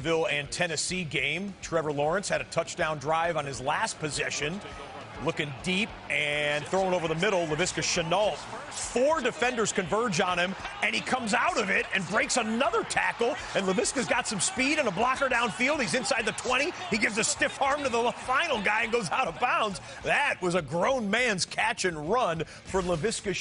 Bentonville and Tennessee game. Trevor Lawrence had a touchdown drive on his last possession. Looking deep and throwing over the middle. Laviska Shenault. 4 defenders converge on him, and he comes out of it and breaks another tackle. And Laviska's got some speed and a blocker downfield. He's inside the 20. He gives a stiff arm to the final guy and goes out of bounds. That was a grown man's catch and run for Laviska